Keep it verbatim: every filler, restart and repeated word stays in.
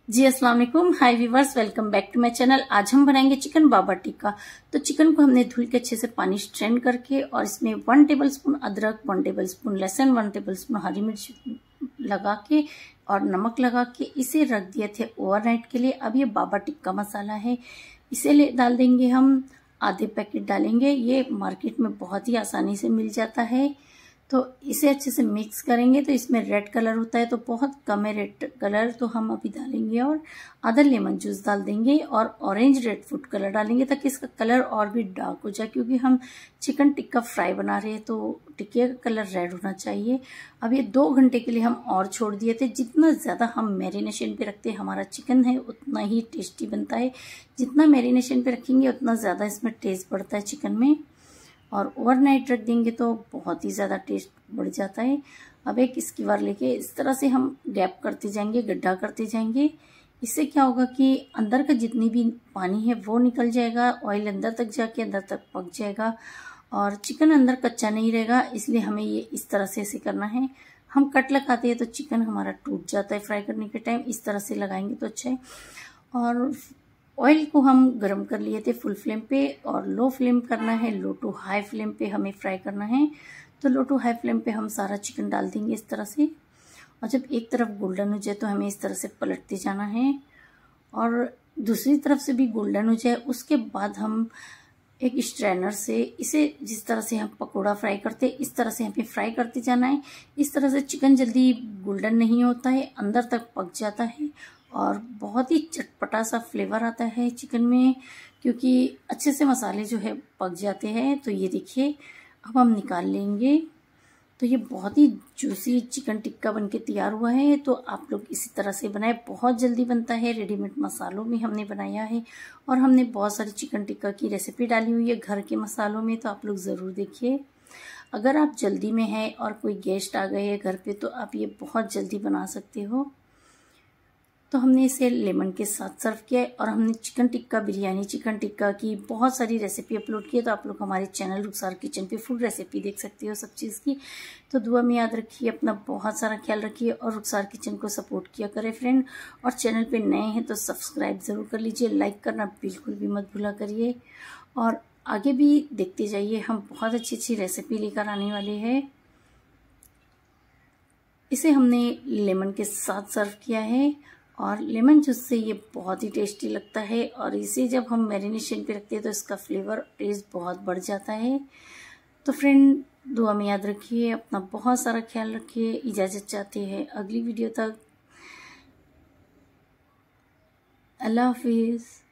जी अस्सलाम वालेकुम, hi viewers, welcome back to my channel. आज हम बनाएंगे चिकन बाबा टिक्का। तो चिकन को हमने धुल के अच्छे से पानी स्ट्रेन करके और इसमें वन टेबलस्पून अदरक, वन टेबलस्पून लहसुन, वन टेबलस्पून हरी मिर्च लगा के और नमक लगा के इसे रख दिए थे ओवरनाइट के लिए। अब ये बाबा टिक्का मसाला है, इसे ले डाल देंगे हम। आधे पैकेट डालेंगे, ये मार्केट में बहुत ही आसानी से मिल जाता है। तो इसे अच्छे से मिक्स करेंगे। तो इसमें रेड कलर होता है तो बहुत कम है रेड कलर, तो हम अभी डालेंगे। और आधा लेमन जूस डाल देंगे और ऑरेंज रेड फूड कलर डालेंगे ताकि इसका कलर और भी डार्क हो जाए, क्योंकि हम चिकन टिक्का फ्राई बना रहे हैं तो टिक्के का कलर रेड होना चाहिए। अब ये दो घंटे के लिए हम और छोड़ दिए थे। जितना ज़्यादा हम मैरिनेशन पे रखते हैं हमारा चिकन है उतना ही टेस्टी बनता है। जितना मैरिनेशन पे रखेंगे उतना ज़्यादा इसमें टेस्ट बढ़ता है चिकन में। और ओवरनाइट रख देंगे तो बहुत ही ज़्यादा टेस्ट बढ़ जाता है। अब एक स्कीवर लेके इस तरह से हम गैप करते जाएंगे, गड्ढा करते जाएंगे। इससे क्या होगा कि अंदर का जितनी भी पानी है वो निकल जाएगा, ऑयल अंदर तक जाके अंदर तक पक जाएगा और चिकन अंदर कच्चा नहीं रहेगा। इसलिए हमें ये इस तरह से ऐसे करना है। हम कट लगाते हैं तो चिकन हमारा टूट जाता है फ्राई करने के टाइम। इस तरह से लगाएंगे तो अच्छा है। और ऑयल को हम गरम कर लिए थे फुल फ्लेम पे और लो फ्लेम करना है, लो टू हाई फ्लेम पे हमें फ्राई करना है। तो लो टू हाई फ्लेम पे हम सारा चिकन डाल देंगे इस तरह से। और जब एक तरफ गोल्डन हो जाए तो हमें इस तरह से पलटते जाना है और दूसरी तरफ से भी गोल्डन हो जाए। उसके बाद हम एक स्ट्रेनर से इसे जिस तरह से हम पकोड़ा फ्राई करते हैं इस तरह से हमें फ्राई करते जाना है। इस तरह से चिकन जल्दी गोल्डन नहीं होता है, अंदर तक पक जाता है और बहुत ही चटपटा सा फ्लेवर आता है चिकन में, क्योंकि अच्छे से मसाले जो है पक जाते हैं। तो ये देखिए अब हम निकाल लेंगे। तो ये बहुत ही जूसी चिकन टिक्का बनके तैयार हुआ है। तो आप लोग इसी तरह से बनाए, बहुत जल्दी बनता है। रेडीमेड मसालों में हमने बनाया है और हमने बहुत सारी चिकन टिक्का की रेसिपी डाली हुई है घर के मसालों में, तो आप लोग ज़रूर देखिए। अगर आप जल्दी में हैं और कोई गेस्ट आ गए हैं घर पे तो आप ये बहुत जल्दी बना सकते हो। तो हमने इसे लेमन के साथ सर्व किया है और हमने चिकन टिक्का, बिरयानी चिकन टिक्का की बहुत सारी रेसिपी अपलोड की है। तो आप लोग हमारे चैनल रुखसार किचन पे फुल रेसिपी देख सकते हो सब चीज़ की। तो दुआ में याद रखिए, अपना बहुत सारा ख्याल रखिए और रुखसार किचन को सपोर्ट किया करें फ्रेंड। और चैनल पे नए हैं तो सब्सक्राइब ज़रूर कर लीजिए, लाइक करना बिल्कुल भी मत भूला करिए। और आगे भी देखते जाइए, हम बहुत अच्छी अच्छी रेसिपी लेकर आने वाले हैं। इसे हमने लेमन के साथ सर्व किया है और लेमन जूस से ये बहुत ही टेस्टी लगता है। और इसे जब हम मैरिनेशन पे रखते हैं तो इसका फ्लेवर टेस्ट बहुत बढ़ जाता है। तो फ्रेंड दुआ में याद रखिए, अपना बहुत सारा ख्याल रखिए। इजाज़त चाहते हैं अगली वीडियो तक। अल्लाह हाफिज़।